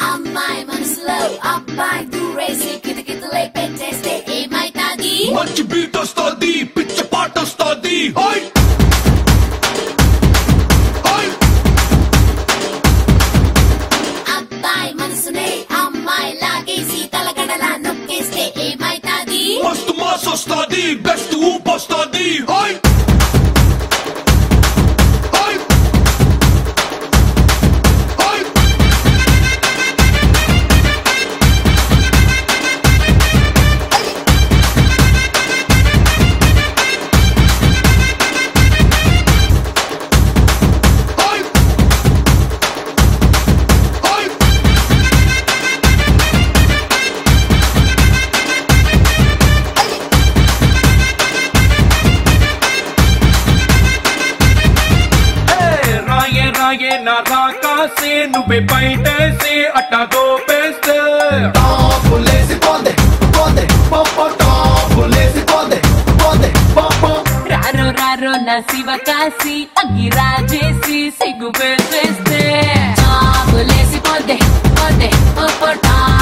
అమ్మాయి మనసులో అబ్బాయి దూరేసి కితకితలై పెట్టేస్తే ఏమైతాది? మంచి బీట్ వస్తుంది, పిచ్చ పాట వస్తుంది. అబ్బాయి మనసునే అమ్మాయి లాగేసి తలగడలా నొక్కేస్తే ఏమైతాది? మస్తు మాస్ వస్తుంది, బెస్ట్ ఊపు వస్తుంది. రాయే నా రాకాసే నువ్వే బయటేసి అట్టా దోపేస్తే టాపులేసి పోందే పోందే పాప టాపులేసి పోందే పోందే పాప రారో రారో నా శివ కాసి అగ్గి రాజేసి సిగ్గు వేసేస్తే టాపులేసి పోందే పోందే పాప